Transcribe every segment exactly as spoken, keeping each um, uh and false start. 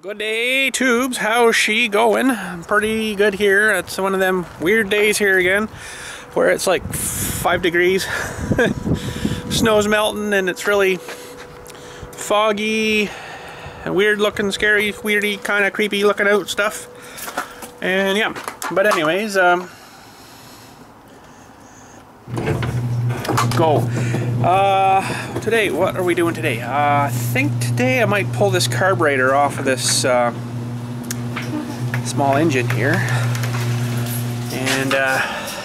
Good day, tubes. How's she going? Pretty good here. It's one of them weird days here again where it's like five degrees. Snow's melting and it's really foggy and weird looking, scary, weirdy, kind of creepy looking out stuff. And yeah, but anyways, um, go. Uh, today, what are we doing today? Uh, I think today I might pull this carburetor off of this uh, small engine here. And uh,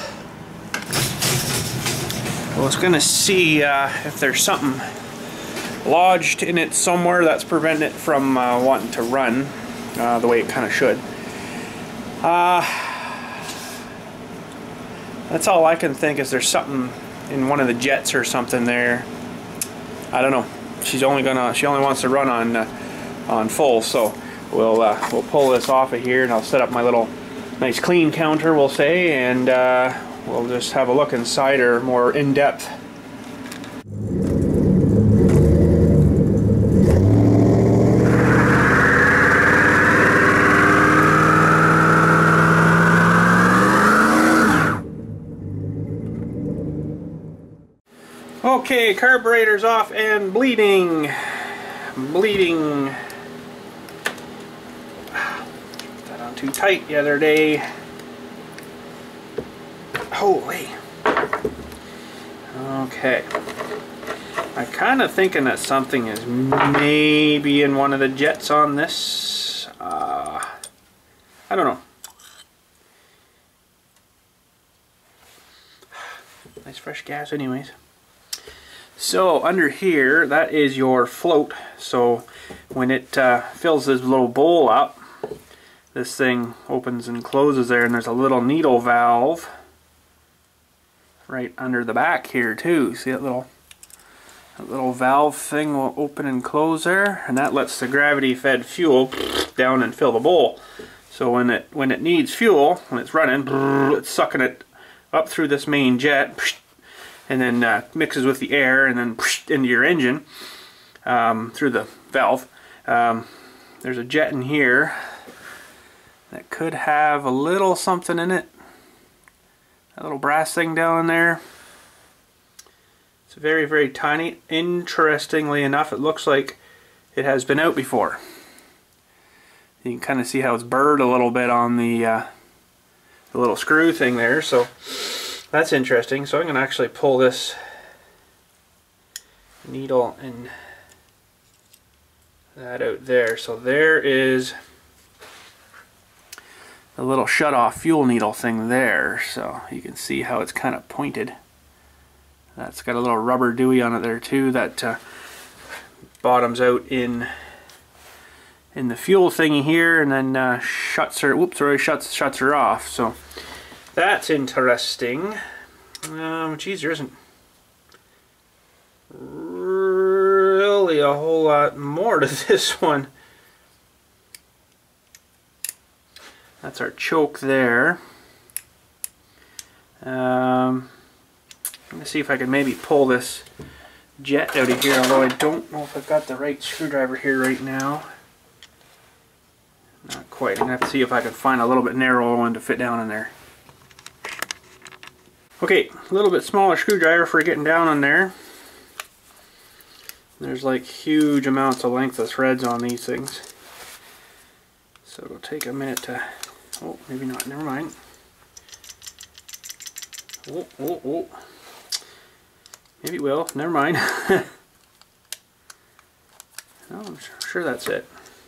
I was going to see uh, if there's something lodged in it somewhere that's preventing it from uh, wanting to run uh, the way it kind of should. Uh, that's all I can think is there's something in one of the jets or something there. I don't know. She's only gonna. She only wants to run on uh, on full. So we'll uh, we'll pull this off of here, and I'll set up my little nice clean counter, we'll say, and uh, we'll just have a look inside her more in depth. Okay, carburetor's off and bleeding. Bleeding. Put that on too tight the other day. Holy. Okay. I'm kind of thinking that something is maybe in one of the jets on this. Uh, I don't know. Nice fresh gas anyways. So under here, that is your float. So when it uh, fills this little bowl up, this thing opens and closes there, and there's a little needle valve right under the back here too. See that little that little valve thing will open and close there, and that lets the gravity-fed fuel down and fill the bowl. So when it when it needs fuel, when it's running, it's sucking it up through this main jet, and then uh, mixes with the air and then into your engine um, through the valve. Um, there's a jet in here that could have a little something in it. That little brass thing down there. It's very, very tiny. Interestingly enough, it looks like it has been out before. You can kind of see how it's burred a little bit on the, uh, the little screw thing there. So that's interesting. So I'm going to actually pull this needle and that out there. So there is a little shut-off fuel needle thing there. So you can see how it's kind of pointed. That's got a little rubber dewey on it there too that uh, bottoms out in in the fuel thingy here, and then uh, shuts her. Whoops! Already shuts shuts her off. So that's interesting. Um, geez, there isn't really a whole lot more to this one. That's our choke there. Um, let me see if I can maybe pull this jet out of here, although I don't know if I've got the right screwdriver here right now. Not quite. I'm going to have to see if I can find a little bit narrower one to fit down in there. Okay, a little bit smaller screwdriver for getting down on there. There's like huge amounts of length of threads on these things. So it'll take a minute to... Oh, maybe not. Never mind. Oh, oh, oh. Maybe it will. Never mind. No, I'm sure that's it.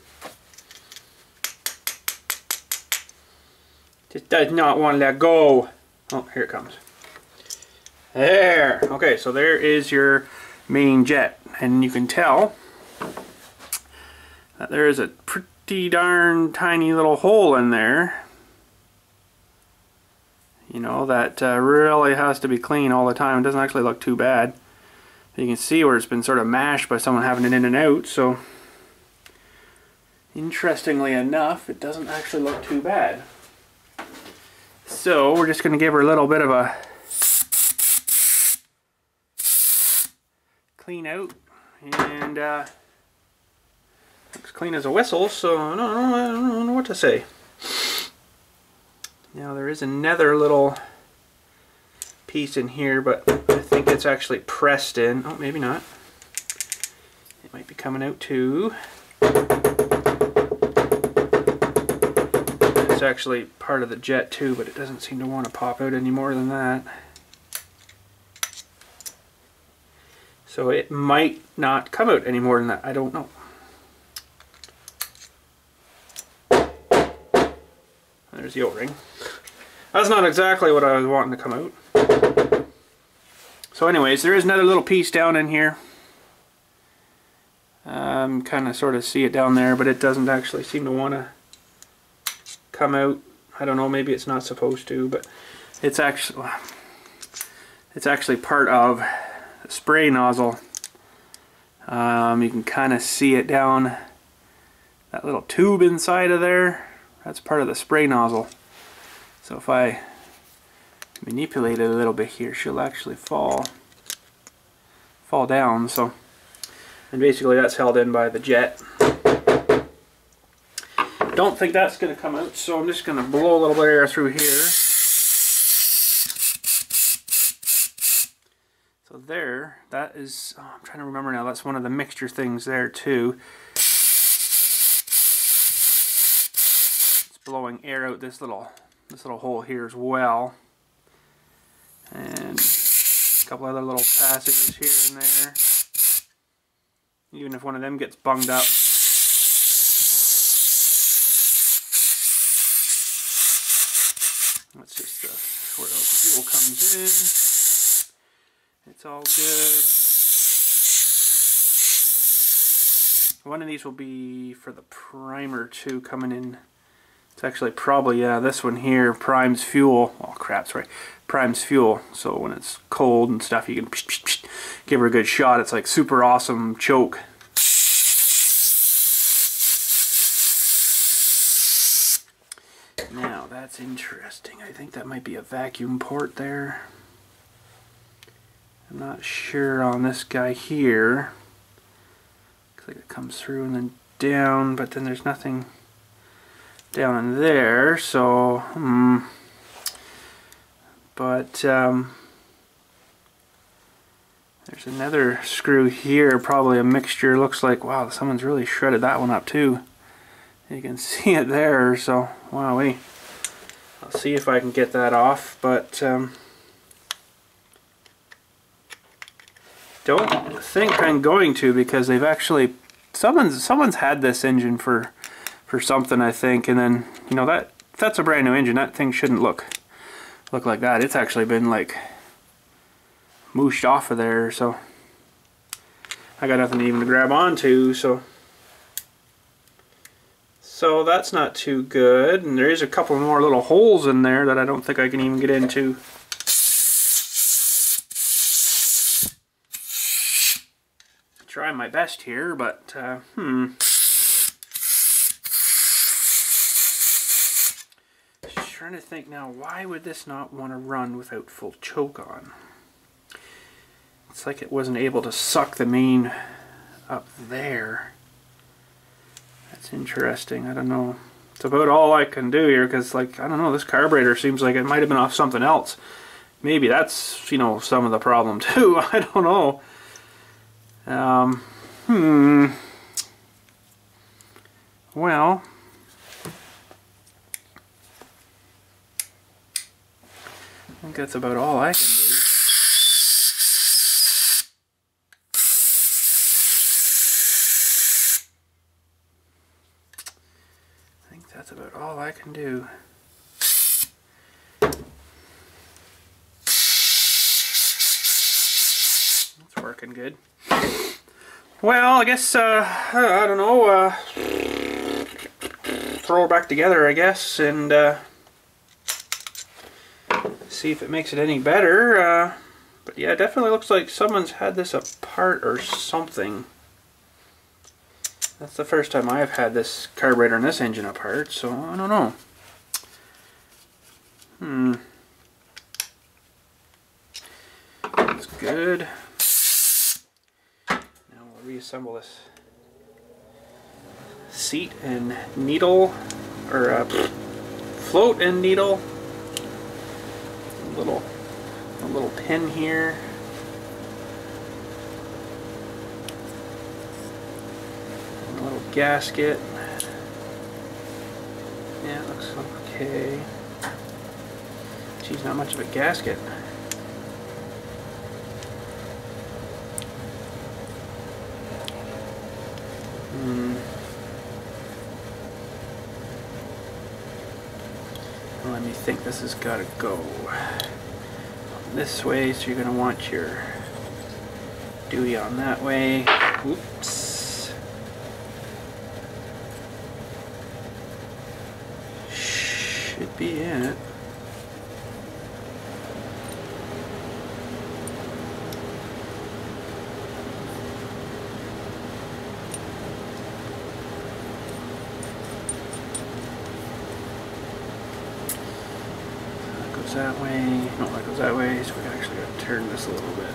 Just does not want to let go. Oh, here it comes. There. Okay, so there is your main jet, and you can tell that there is a pretty darn tiny little hole in there. You know, that uh, really has to be clean all the time. It doesn't actually look too bad. You can see where it's been sort of mashed by someone having it in and out. So, interestingly enough, it doesn't actually look too bad. So we're just going to give her a little bit of a clean out, and uh, looks looks clean as a whistle, so I don't know, I don't know what to say. Now there is another little piece in here, but I think it's actually pressed in. Oh, maybe not. It might be coming out too. It's actually part of the jet too, but it doesn't seem to want to pop out any more than that. So it might not come out any more than that. I don't know. There's the O-ring. That's not exactly what I was wanting to come out. So anyways, there is another little piece down in here. Um, kind of sort of see it down there, but it doesn't actually seem to want to come out. I don't know, maybe it's not supposed to, but it's actually it's actually part of the spray nozzle. Um, you can kind of see it down that little tube inside of there. That's part of the spray nozzle. So if I manipulate it a little bit here, she'll actually fall fall down. So, and basically that's held in by the jet. Don't think that's going to come out, so I'm just going to blow a little bit of air through here. So there, that is, oh, I'm trying to remember now, that's one of the mixture things there too. It's blowing air out this little this little hole here as well. And a couple other little passages here and there. Even if one of them gets bunged up. That's just uh, where the fuel comes in. It's all good. One of these will be for the primer too, coming in. It's actually probably, yeah, this one here primes fuel. Oh crap, sorry. Primes fuel. So when it's cold and stuff, you can psh, psh, psh, give her a good shot. It's like super awesome choke. Now that's interesting. I think that might be a vacuum port there. I'm not sure on this guy here. Looks like it comes through and then down, but then there's nothing down in there, so hmm. But um, there's another screw here, probably a mixture. Looks like, wow, someone's really shredded that one up too. You can see it there, so wowee. I'll see if I can get that off, but um, don't think I'm going to, because they've actually someone's someone's had this engine for for something, I think, and then, you know, that if that's a brand new engine, that thing shouldn't look look like that. It's actually been like mooshed off of there, so I got nothing even to grab onto, so so that's not too good. And there is a couple more little holes in there that I don't think I can even get into. Try my best here, but uh, hmm. Just trying to think now, why would this not want to run without full choke on? It's like it wasn't able to suck the main up there. That's interesting. I don't know. It's about all I can do here, because, like, I don't know, this carburetor seems like it might have been off something else. Maybe that's, you know, some of the problem too. I don't know. Um, hmm. Well, I think that's about all I can do. I think that's about all I can do. It's working good. Well, I guess, uh, I don't know, uh, throw her back together, I guess, and uh, see if it makes it any better. Uh, but yeah, it definitely looks like someone's had this apart or something. That's the first time I've had this carburetor and this engine apart, so I don't know. Hmm. That's good. Now we'll reassemble this seat and needle, or uh, float and needle. A little, a little pin here. A little gasket. Yeah, it looks okay. Geez, not much of a gasket. Hmm. Let me think. This has got to go this way, so you're going to want your Dewey on that way. Oops. Should be it. That way, no, that goes that way, so we actually got to turn this a little bit.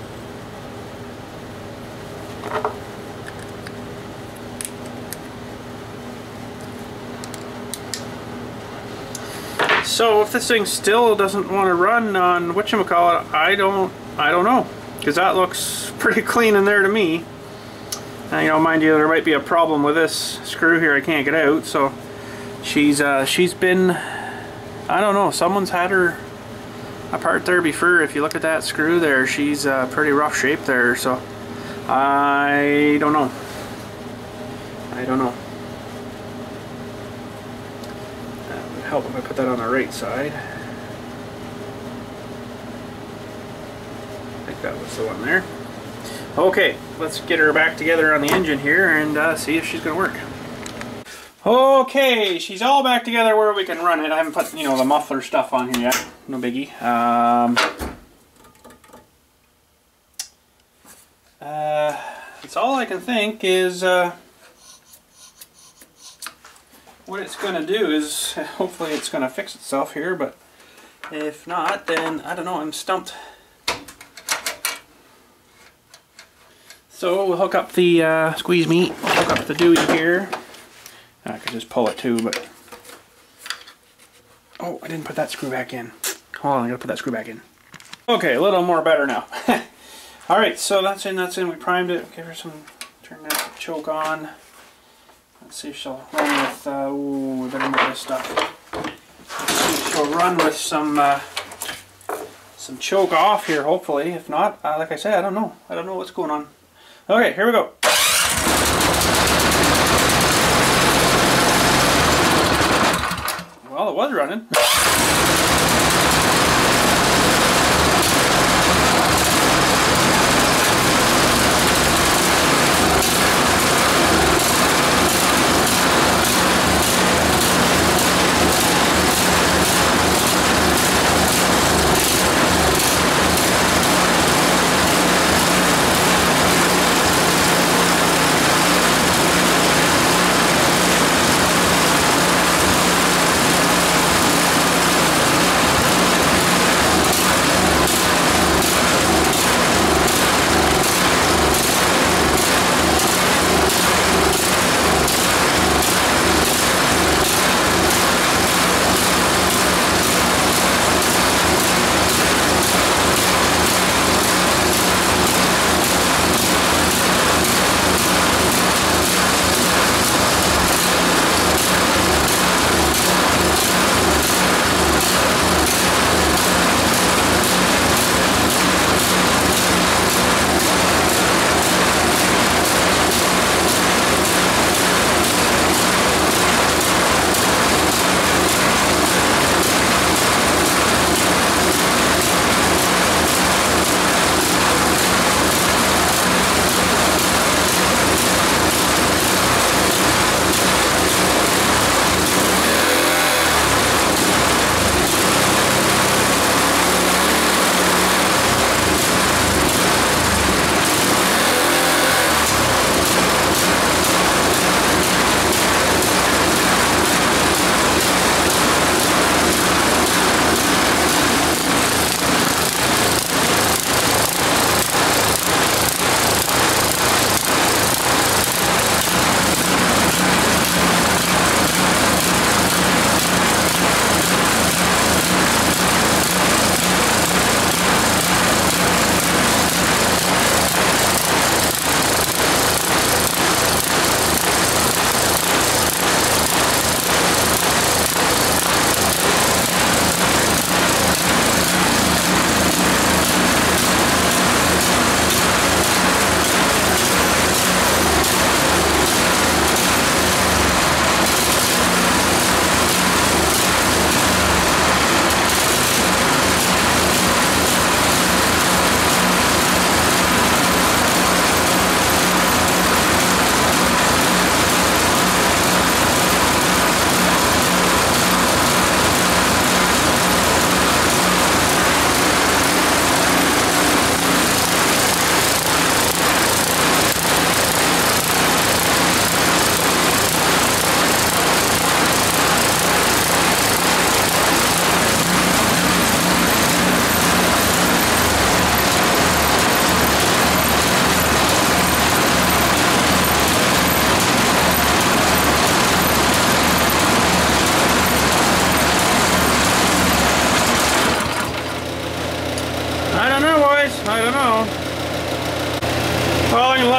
So if this thing still doesn't want to run on whatchamacallit, I don't, I don't know, because that looks pretty clean in there to me. And, you know, mind you, there might be a problem with this screw here I can't get out, so she's uh, she's been, I don't know, someone's had her apart there before. If you look at that screw there, she's uh, pretty rough shape there, so I don't know. I don't know. That would help if I put that on the right side. I think that was the one there. Okay, let's get her back together on the engine here and uh, see if she's going to work. Okay, she's all back together where we can run it. I haven't put, you know, the muffler stuff on here yet. No biggie. Um, uh, it's all I can think is uh, what it's going to do is, hopefully it's going to fix itself here, but if not, then I don't know, I'm stumped. So we'll hook up the uh, squeeze meat, we'll hook up the Dewey here. I could just pull it too, but... Oh, I didn't put that screw back in. Hold on, I gotta put that screw back in. Okay, a little more better now. Alright, so that's in, that's in. We primed it. Give her some... Turn that choke on. Let's see if she'll run with... Uh, ooh, better move this stuff. Let's see if she'll run with some... Uh, some choke off here, hopefully. If not, uh, like I said, I don't know. I don't know what's going on. Okay, here we go. Well, it was running.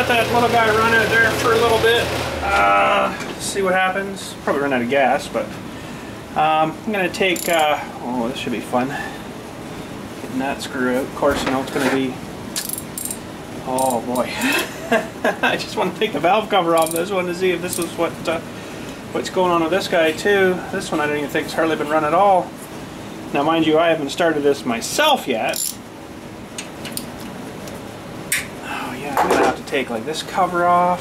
let that little guy run out there for a little bit. Uh, see what happens. Probably run out of gas, but um, I'm going to take, uh, oh, this should be fun. Getting that screw out. Of course, you know, it's going to be, oh boy. I just want to take the valve cover off this one to see if this is what, uh, what's going on with this guy too. This one I don't even think it's hardly been run at all. Now mind you, I haven't started this myself yet. Oh yeah, I'm going to have to take like this cover off.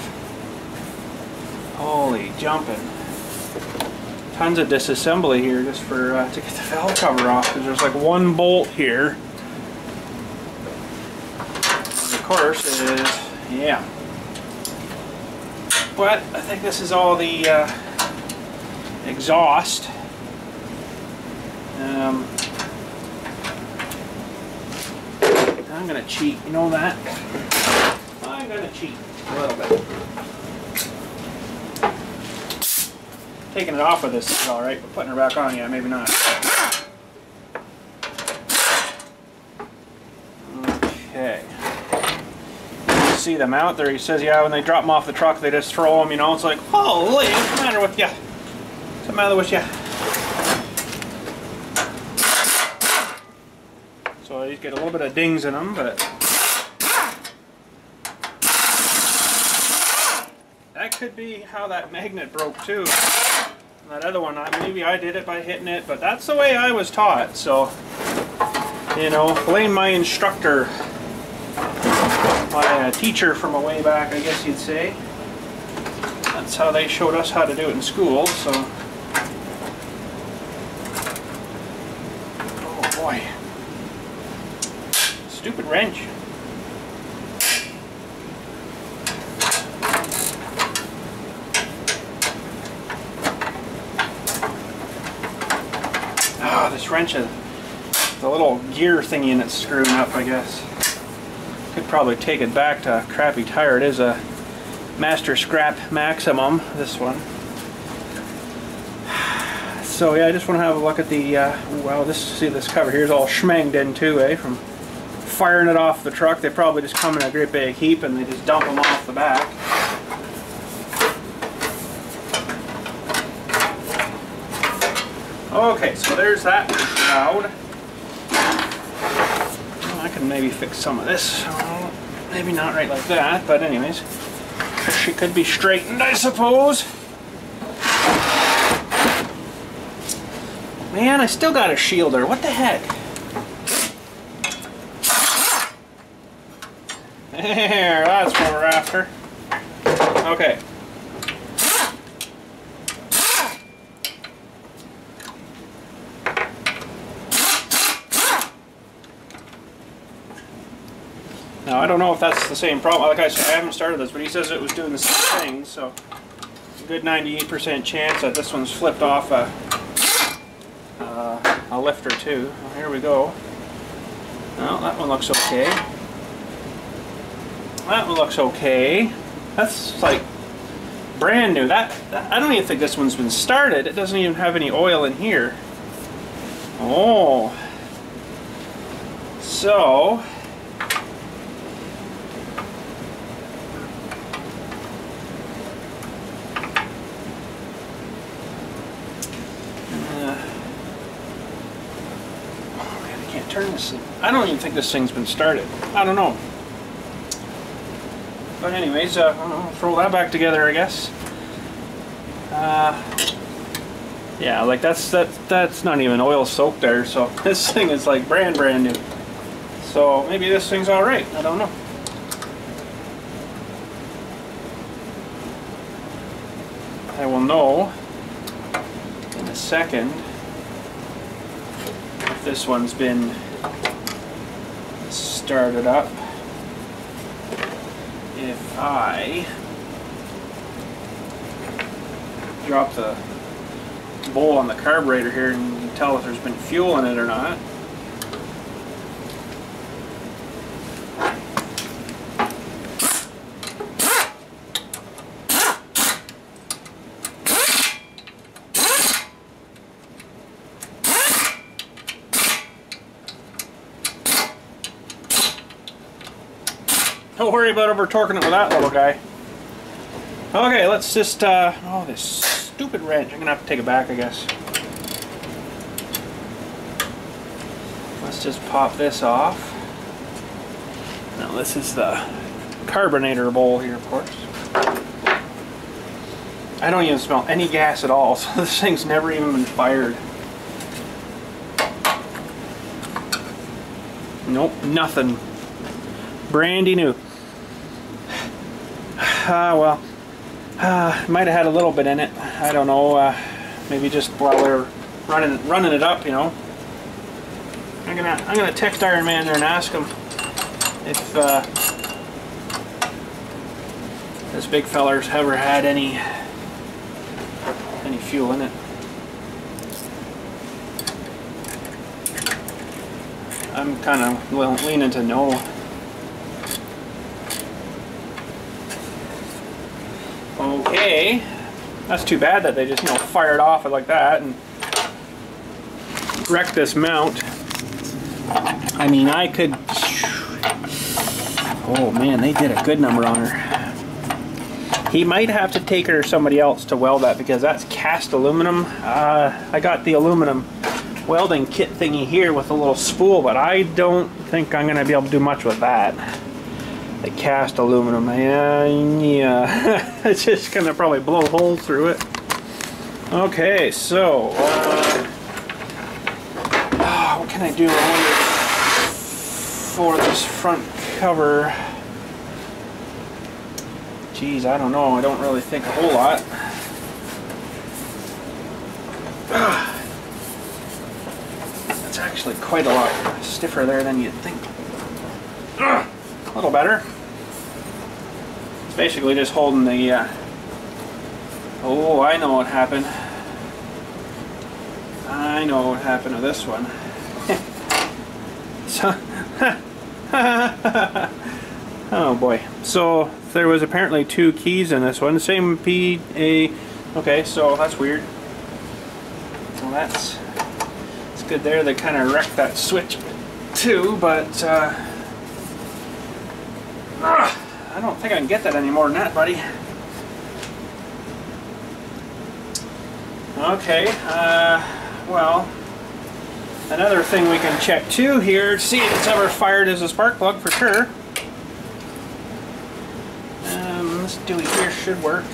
Holy jumping. Tons of disassembly here just for uh, to get the valve cover off, because there's like one bolt here. And of course is, yeah. But I think this is all the uh, exhaust. Um, I'm gonna cheat, you know that? I'm gonna cheat a little bit. Taking it off of this is alright, but putting her back on, yeah, maybe not. Okay. You see them out there, he says, yeah, when they drop them off the truck, they just throw them, you know, it's like, holy, what's the matter with you? What's the matter with you? So you get a little bit of dings in them, but that could be how that magnet broke too. That other one, maybe I did it by hitting it, but that's the way I was taught. So, you know, blame my instructor, my uh, teacher from a way back, I guess you'd say. That's how they showed us how to do it in school. So, oh boy. Stupid wrench. Ah, this wrench is the little gear thingy and it's screwing up, I guess. Could probably take it back to a crappy tire. It is a Master Scrap Maximum, this one. So yeah, I just want to have a look at the, uh, well, this, see this cover here is all schmanged in too, eh, from firing it off the truck. They probably just come in a great big heap and they just dump them off the back. Okay, so there's that shroud. Well, I can maybe fix some of this. Oh, maybe not right like that, but anyways, she could be straightened, I suppose. Man, I still got a shielder. What the heck? There, that's what we're after. Okay. Now, I don't know if that's the same problem. Like I said, I haven't started this, but he says it was doing the same thing, so a good ninety-eight percent chance that this one's flipped off a, uh, a lifter too. Well, here we go. Well, that one looks okay. That one looks okay. That's like brand new. That, that I don't even think this one's been started. It doesn't even have any oil in here. Oh. So turn this thing. I don't even think this thing's been started. I don't know. But anyways, uh, I'll throw that back together, I guess. Uh, yeah, like that's that that's not even oil soaked there, so this thing is like brand brand new. So maybe this thing's all right. I don't know. I will know in a second if this one's been started up. If I drop the bowl on the carburetor here and you can tell if there's been fuel in it or not. Don't worry about over torquing it with that little guy. Okay, let's just, uh, oh, this stupid wrench. I'm gonna have to take it back, I guess. Let's just pop this off. Now this is the carbonator bowl here, of course. I don't even smell any gas at all, so this thing's never even been fired. Nope, nothing. Brandy new. Ah, uh, well, uh, might have had a little bit in it. I don't know. Uh, maybe just while we were running running it up, you know. I'm gonna I'm gonna text Iron Man there and ask him if uh, this big feller's ever had any any fuel in it. I'm kind of leaning to no. Okay, that's too bad that they just, you know, fired off it like that and wrecked this mount. I mean, I could. Oh man, they did a good number on her. He might have to take her to somebody else to weld that because that's cast aluminum. Uh, I got the aluminum welding kit thingy here with a little spool, but I don't think I'm going to be able to do much with that. The cast aluminum, yeah, yeah. It's just going to probably blow holes through it. Okay, so uh, oh, what can I do? I wonder for this front cover. Geez, I don't know. I don't really think a whole lot. That's actually quite a lot stiffer there than you'd think. A little better. It's basically just holding the. Uh, oh, I know what happened. I know what happened to this one. So, oh boy. So there was apparently two keys in this one. Same P A. Okay, so that's weird. Well, that's it's good there. They kind of wrecked that switch too, but uh, uh, I don't think I can get that any more than that, buddy. Okay. Uh, well. Another thing we can check too here to see if it's ever fired is a spark plug for sure. Um, this doohy here should work.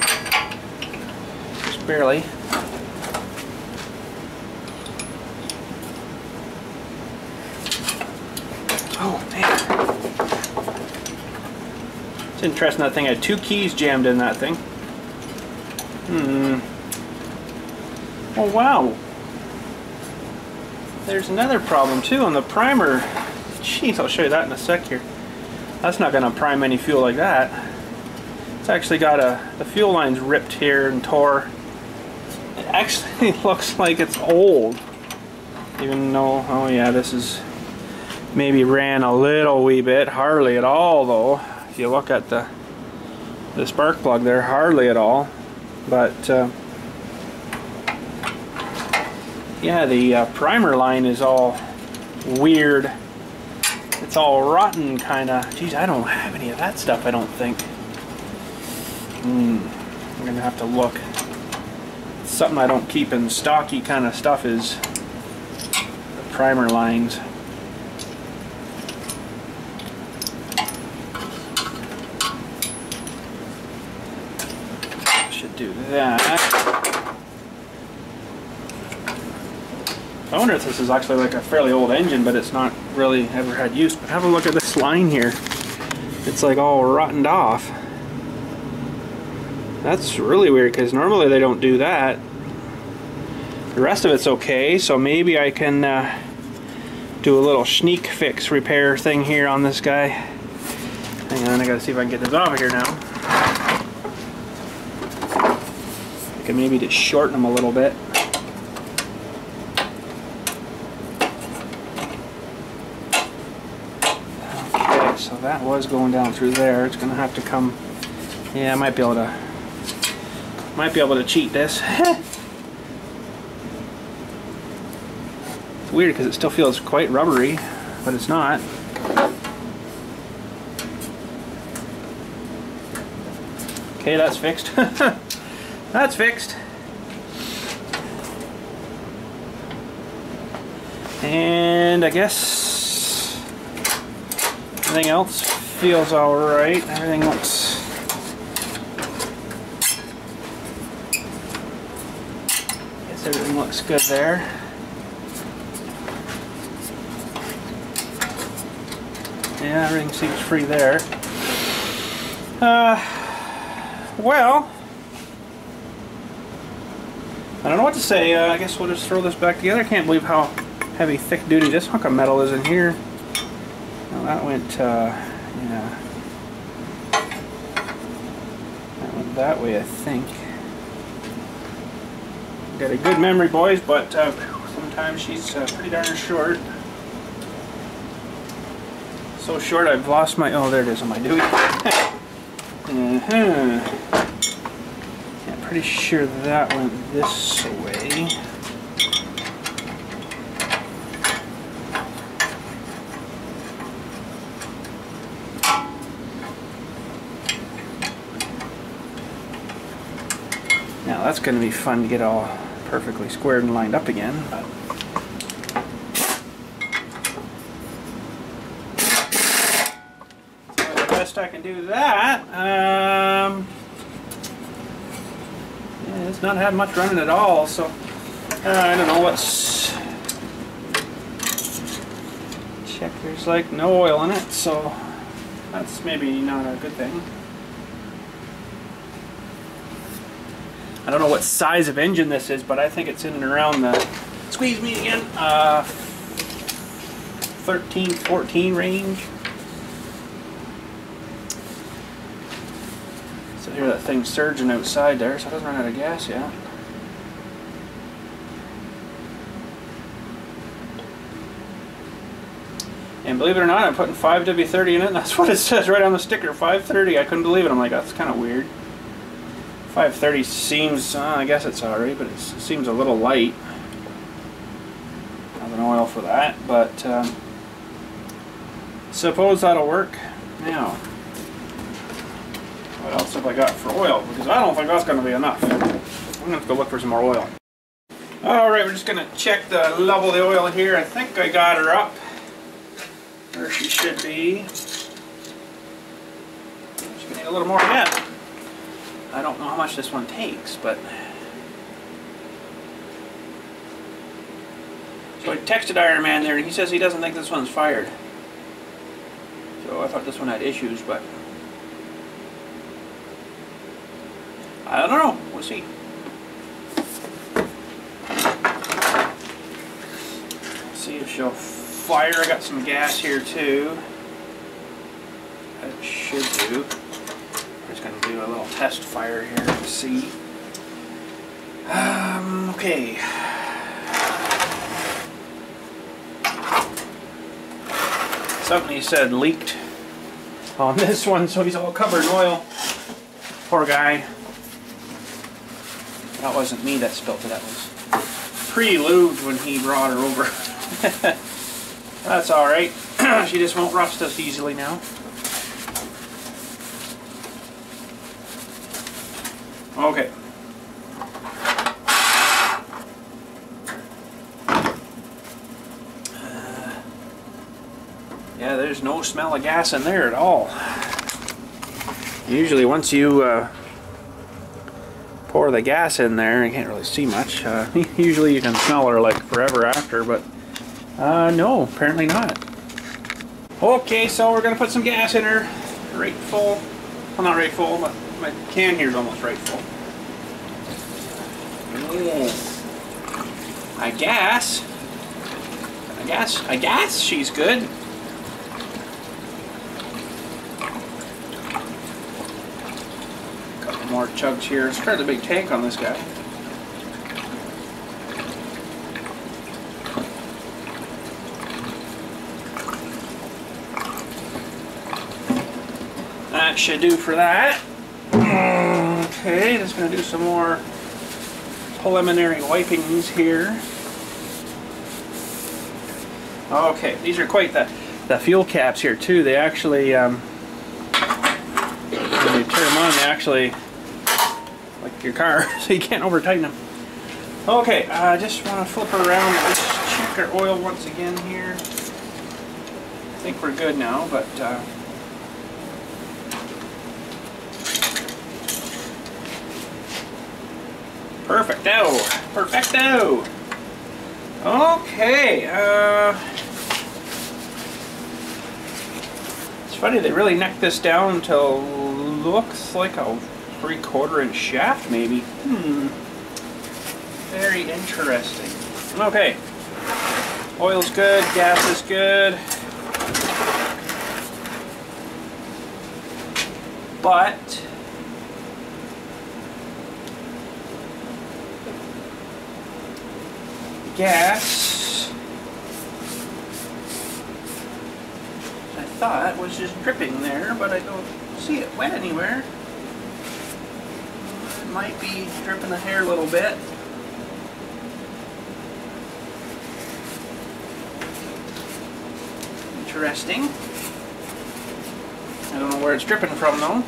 Just barely. Oh man. It's interesting that thing had two keys jammed in that thing. Hmm. Oh wow. There's another problem too on the primer. Jeez, I'll show you that in a sec here. That's not going to prime any fuel like that. It's actually got a, the fuel line's ripped here and tore. It actually looks like it's old. Even though, oh yeah, this is maybe ran a little wee bit, hardly at all though. If you look at the the spark plug there, hardly at all. But uh, yeah, the uh, primer line is all weird. It's all rotten, kind of. Geez, I don't have any of that stuff, I don't think. Hmm. I'm going to have to look. Something I don't keep in stocky kind of stuff is the primer lines. Should do that. I wonder if this is actually like a fairly old engine, but it's not really ever had use. But have a look at this line here. It's like all rottened off. That's really weird because normally they don't do that. The rest of it's okay, so maybe I can uh, do a little sneak fix repair thing here on this guy. Hang on, I gotta see if I can get this off of here now. I can maybe just shorten them a little bit. So that was going down through there. It's gonna have to come. Yeah, I might be able to. Might be able to cheat this. It's weird because it still feels quite rubbery, but it's not. Okay, that's fixed. That's fixed. And I guess everything else feels alright. Everything looks... I guess everything looks good there. Yeah, everything seems free there. Uh, well, I don't know what to say. Uh, I guess we'll just throw this back together. I can't believe how heavy, thick duty this hunk of metal is in here. Well, that went, uh, yeah. That went that way, I think. Got a good memory, boys, but uh, sometimes she's uh, pretty darn short. So short I've lost my... Oh, there it is on my duty. Uh-huh. Yeah, pretty sure that went this way. Now that's going to be fun to get all perfectly squared and lined up again. But I can do that. Um, yeah, it's not had much running at all, so uh, I don't know what's... Check, there's like no oil in it, so that's maybe not a good thing. I don't know what size of engine this is, but I think it's in and around the, squeeze me again, uh, thirteen, fourteen range. So here that thing's surging outside there, so it doesn't run out of gas yet. And believe it or not, I'm putting five W thirty in it, and that's what it says right on the sticker, five thirty. I couldn't believe it. I'm like, that's kind of weird. five thirty seems, uh, I guess it's alright, but it seems a little light. I have an oil for that, but um, suppose that'll work. Now, what else have I got for oil? Because I don't think that's going to be enough. I'm going to have to go look for some more oil. Alright, we're just going to check the level of the oil here. I think I got her up where she should be. She's going to need a little more yet. I don't know how much this one takes, but... So I texted Iron Man there, and he says he doesn't think this one's fired. So I thought this one had issues, but... I don't know. We'll see. See if she'll fire. I got some gas here too. That should do. I'm just going to do a little test fire here to see. Um, okay. Something he said leaked on this one, so he's all covered in oil. Poor guy. That wasn't me that spilled it, that was pre-lubed when he brought her over. That's alright. She just won't rust as easily now. Okay. Uh, yeah, there's no smell of gas in there at all. Usually once you uh, pour the gas in there, you can't really see much. Uh, usually you can smell her like forever after, but uh, no, apparently not. Okay, so we're going to put some gas in her. Right full. Well, not right full, but my can here is almost right full. Oh. I guess. I guess. I guess she's good. Couple more chugs here. It's fairly big tank on this guy. That should do for that. Okay, just going to do some more preliminary wipings here. Okay, these are quite the, the fuel caps here too. They actually, um, when you turn them on, they actually like your car, so you can't over tighten them. Okay, I uh, just want to flip her around and just check our oil once again here. I think we're good now, but uh, perfecto, perfecto. Okay, uh, it's funny they really necked this down to looks like a three quarter inch shaft maybe. Hmm. Very interesting. Okay. Oil's good, gas is good. But gas, I thought was just dripping there, but I don't see it wet anywhere. It might be dripping the hair a little bit. Interesting. I don't know where it's dripping from though.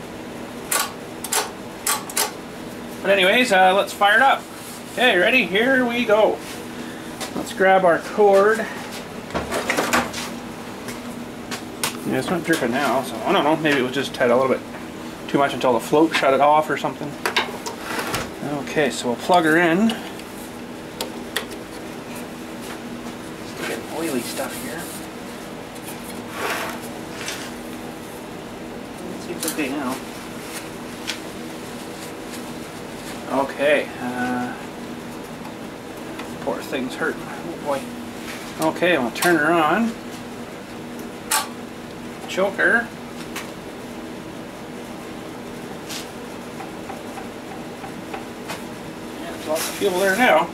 But anyways, uh, let's fire it up. Okay, ready? Here we go. Let's grab our cord. Yeah, it's not dripping now, so I don't know. Maybe it was just tied a little bit too much until the float shut it off or something. Okay, so we'll plug her in. Let's get oily stuff here. Seems okay now. Okay. Uh, poor thing's hurting. Oh boy. Okay, we'll turn her on. Choke her. Yeah, there's lots of fuel there now.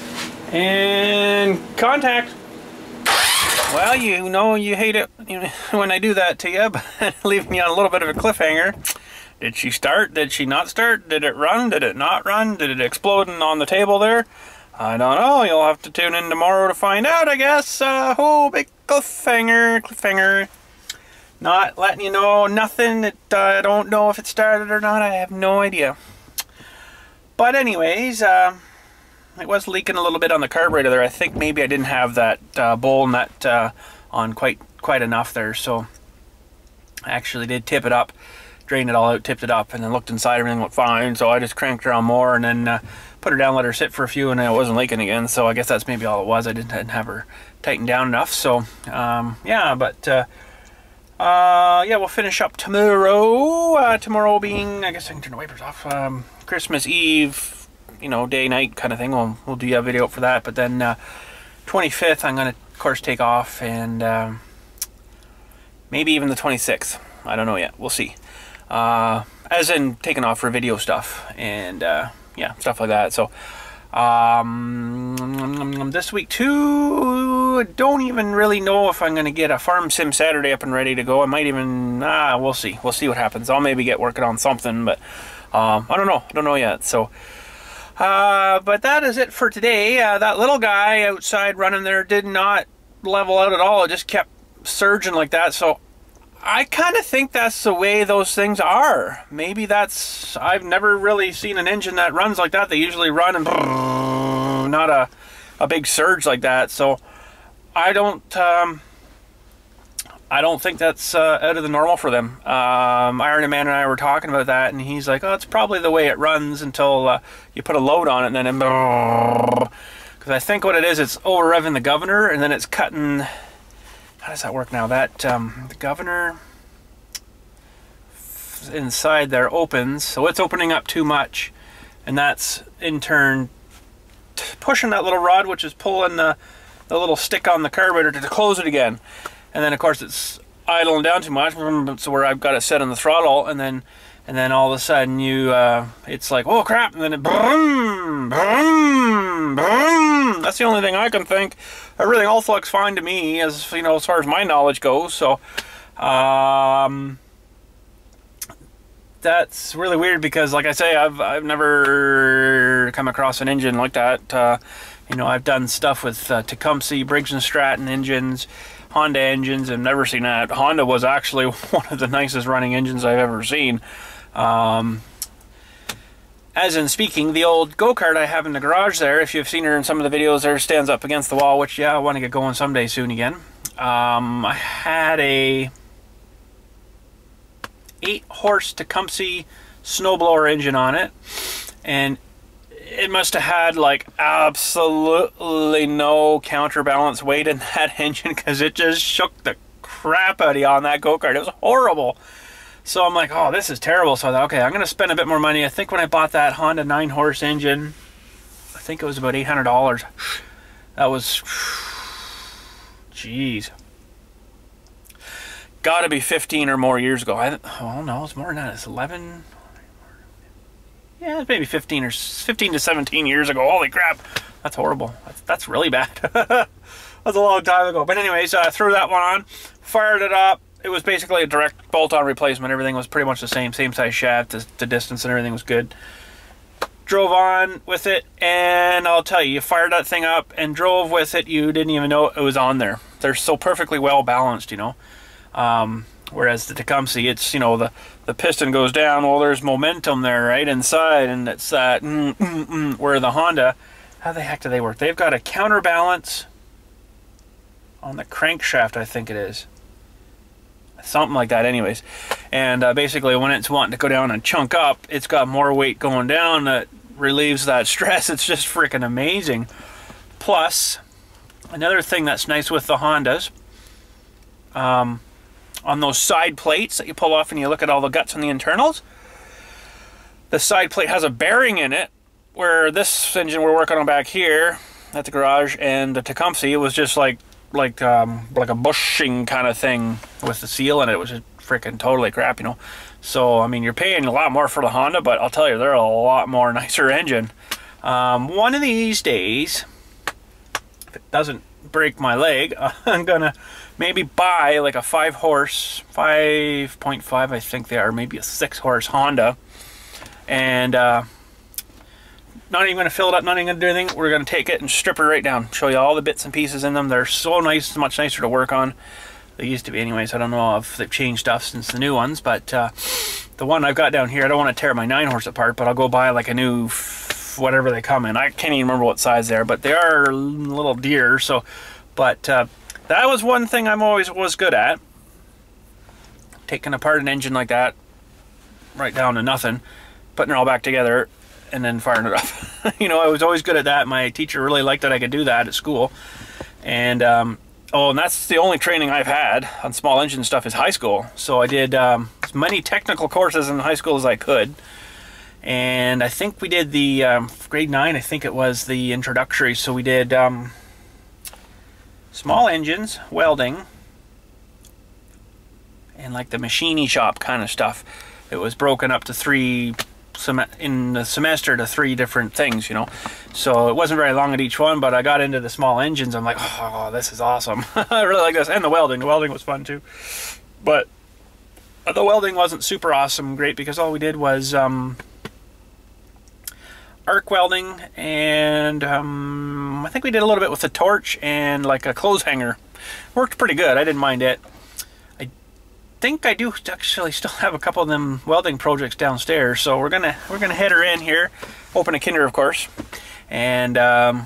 And contact. Well, you know you hate it when I do that to you, but leaving you on a little bit of a cliffhanger. Did she start? Did she not start? Did it run? Did it not run? Did it explode on the table there? I don't know. You'll have to tune in tomorrow to find out, I guess. Uh, oh, big cliffhanger, cliffhanger. Not letting you know nothing. It, uh, I don't know if it started or not. I have no idea. But anyways, uh, it was leaking a little bit on the carburetor there. I think maybe I didn't have that uh, bowl nut uh, on quite quite enough there, so I actually did tip it up, drained it all out, tipped it up, and then looked inside. Everything looked fine, so I just cranked her on more and then uh, put her down, let her sit for a few, and it wasn't leaking again. So I guess that's maybe all it was. I didn't, didn't have her tightened down enough. So um, yeah, but uh, uh, yeah, we'll finish up tomorrow. Uh, tomorrow being, I guess I can turn the wipers off. Um, Christmas Eve. You know, day night kind of thing. We'll, we'll do a video for that. But then uh, twenty-fifth, I'm going to, of course, take off, and um, maybe even the twenty-sixth. I don't know yet. We'll see. Uh, as in taking off for video stuff and uh, yeah, stuff like that. So um, this week too, don't even really know if I'm going to get a Farm Sim Saturday up and ready to go. I might even, ah, we'll see. We'll see what happens. I'll maybe get working on something, but um, I don't know. I don't know yet. So. Uh, but that is it for today. Uh, that little guy outside running there did not level out at all. It just kept surging like that. So I kind of think that's the way those things are. Maybe that's... I've never really seen an engine that runs like that. They usually run and... not a, a big surge like that. So I don't... Um, I don't think that's uh, out of the normal for them. Um, Iron Man and I were talking about that, and he's like, oh, it's probably the way it runs until uh, you put a load on it, and then it... Because I think what it is, it's over-revving the governor, and then it's cutting... How does that work now? That, um, the governor inside there opens, so it's opening up too much, and that's, in turn, pushing that little rod, which is pulling the, the little stick on the carburetor to close it again. And then, of course, it's idling down too much, so where I've got it set on the throttle, and then and then all of a sudden you, uh, it's like, oh crap, and then it, boom, boom, boom. That's the only thing I can think. Everything all looks fine to me, as you know, as far as my knowledge goes. So, um, that's really weird because, like I say, I've I've never come across an engine like that. Uh, you know, I've done stuff with uh, Tecumseh, Briggs and Stratton engines. Honda engines, I've never seen that. Honda was actually one of the nicest running engines I've ever seen. Um, as in speaking, the old go-kart I have in the garage there, if you've seen her in some of the videos there, stands up against the wall, which, yeah, I want to get going someday soon again. Um, I had a eight horse Tecumseh snowblower engine on it, and it must have had like absolutely no counterbalance weight in that engine, because it just shook the crap out of you on that go-kart. It was horrible. So I'm like, oh, this is terrible. So I thought, okay, I'm going to spend a bit more money. I think when I bought that Honda nine horse engine, I think it was about eight hundred dollars. That was, jeez. Got to be fifteen or more years ago. I, oh, no, it's more than that. It's eleven. Yeah, it's maybe fifteen or fifteen to seventeen years ago. Holy crap. That's horrible. That's, that's really bad. That's a long time ago. But anyways, I uh, threw that one on, fired it up. It was basically a direct bolt-on replacement. Everything was pretty much the same, same size shaft, the, the distance and everything was good. Drove on with it, and I'll tell you, you fired that thing up and drove with it, you didn't even know it was on there. They're so perfectly well balanced, you know. Um, whereas the Tecumseh, it's, you know, the, the piston goes down, well, there's momentum there right inside, and it's that, mm, mm, mm, where the Honda, how the heck do they work? They've got a counterbalance on the crankshaft, I think it is. Something like that anyways. And uh, basically when it's wanting to go down and chunk up, it's got more weight going down that relieves that stress. It's just freaking amazing. Plus, another thing that's nice with the Hondas, um, on those side plates that you pull off and you look at all the guts and the internals, the side plate has a bearing in it, where this engine we're working on back here at the garage and the Tecumseh, it was just like like um, like a bushing kind of thing with the seal in it. It was just freaking totally crap, you know. So, I mean, you're paying a lot more for the Honda, but I'll tell you, they're a lot more nicer engine. Um, one of these days, if it doesn't break my leg, I'm gonna maybe buy like a five horse, five point five I think they are, maybe a six horse Honda, and uh, not even going to fill it up, not even going to do anything. We're going to take it and strip it right down. Show you all the bits and pieces in them. They're so nice, much nicer to work on. They used to be anyways. I don't know if they've changed stuff since the new ones, but uh, the one I've got down here, I don't want to tear my nine horse apart, but I'll go buy like a new, whatever they come in. I can't even remember what size they are, but they are a little dear. So, but uh, that was one thing I'm always was good at. Taking apart an engine like that, right down to nothing, putting it all back together, and then firing it up. You know, I was always good at that. My teacher really liked that I could do that at school. And, um, oh, and that's the only training I've had on small engine stuff is high school. So I did um, as many technical courses in high school as I could. And I think we did the, um, grade nine, I think it was the introductory. So we did um, small engines, welding, and like the machiney shop kind of stuff. It was broken up to three in the semester to three different things, you know. So it wasn't very long at each one, but I got into the small engines. I'm like, oh, this is awesome. I really like this. And the welding. The welding was fun too. But the welding wasn't super awesome great, because all we did was um, arc welding, and um, I think we did a little bit with a torch and like a clothes hanger. Worked pretty good. I didn't mind it. I think I do actually still have a couple of them welding projects downstairs, so we're gonna we're gonna head her in here, open a Kinder of course, and um,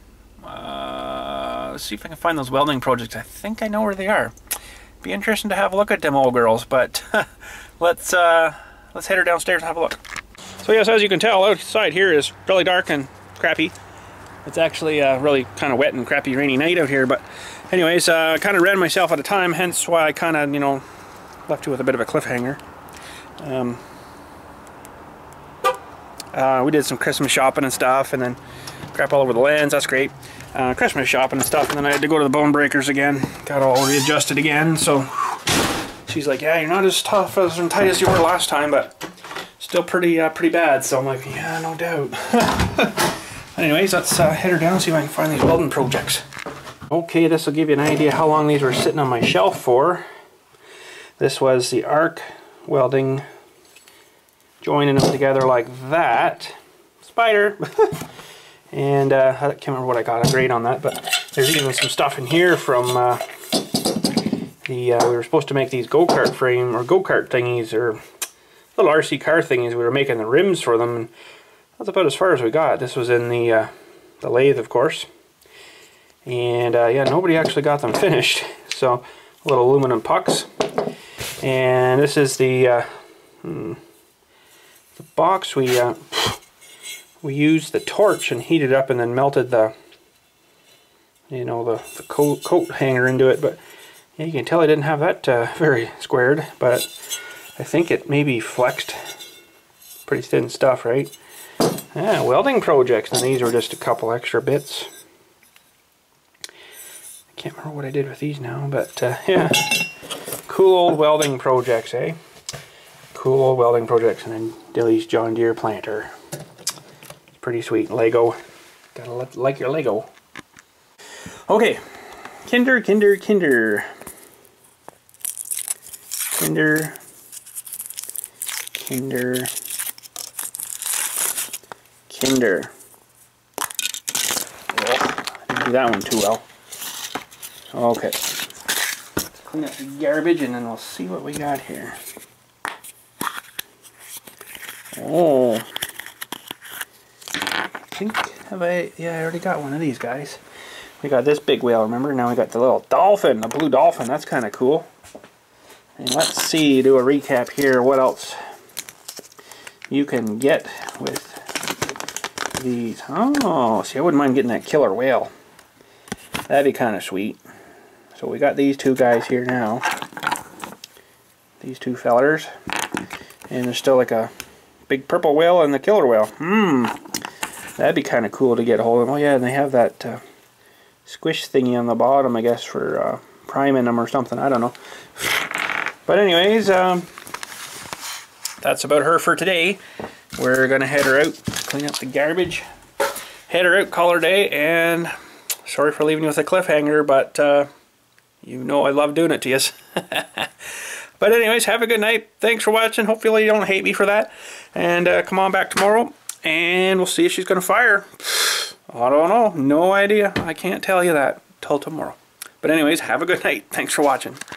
uh, let's see if I can find those welding projects. I think I know where they are. Be interesting to have a look at them old girls, but let's uh, let's head her downstairs and have a look. So yes, as you can tell, outside here is really dark and crappy. It's actually a really kind of wet and crappy rainy night out here, but anyways, I uh, kind of ran myself out of time, hence why I kind of, you know, left you with a bit of a cliffhanger. Um, uh, we did some Christmas shopping and stuff, and then crap all over the lens. That's great. Uh, Christmas shopping and stuff, and then I had to go to the bone breakers again. Got all readjusted again. So she's like, "Yeah, you're not as tough as and tight as you were last time, but still pretty, uh, pretty bad." So I'm like, "Yeah, no doubt." Anyways, let's uh, head her down and see if I can find these welding projects. Okay, this will give you an idea how long these were sitting on my shelf for. This was the arc welding, joining them together like that. Spider! And uh, I can't remember what I got a grade on that, but there's even some stuff in here from uh, the, uh, we were supposed to make these go-kart frame, or go-kart thingies, or little R C car thingies. We were making the rims for them. And that's about as far as we got. This was in the uh, the lathe, of course. And uh, yeah, nobody actually got them finished. So little aluminum pucks. And this is the uh, hmm, the box we uh, we used the torch and heated up and then melted the you know the, the coat, coat hanger into it. But yeah, you can tell I didn't have that uh, very squared, but I think it maybe flexed. Pretty thin stuff, right? Yeah, welding projects, and these were just a couple extra bits. I can't remember what I did with these now, but uh, yeah, cool old welding projects, eh? Cool old welding projects, and then Dilly's John Deere planter. It's pretty sweet. Lego. Gotta like your Lego. Okay, Kinder, Kinder, Kinder. Kinder. Kinder. Kinder. Oh, I didn't do that one too well. Okay. Clean up the garbage and then we'll see what we got here. Oh. I think, have I, yeah, I already got one of these guys. We got this big whale, remember? Now we got the little dolphin, the blue dolphin. That's kind of cool. And let's see, do a recap here. What else you can get with these? Oh, see, I wouldn't mind getting that killer whale. That'd be kind of sweet. So we got these two guys here now. These two fellers. And there's still like a big purple whale and the killer whale. Hmm. That'd be kind of cool to get a hold of. Oh yeah, and they have that uh, squish thingy on the bottom, I guess, for uh, priming them or something. I don't know. But anyways, um, that's about her for today. We're going to head her out, clean up the garbage, head her out, call her day, and sorry for leaving you with a cliffhanger, but uh, you know I love doing it to you. But anyways, have a good night. Thanks for watching. Hopefully you don't hate me for that. And uh, come on back tomorrow, and we'll see if she's going to fire. I don't know. No idea. I can't tell you that till tomorrow. But anyways, have a good night. Thanks for watching.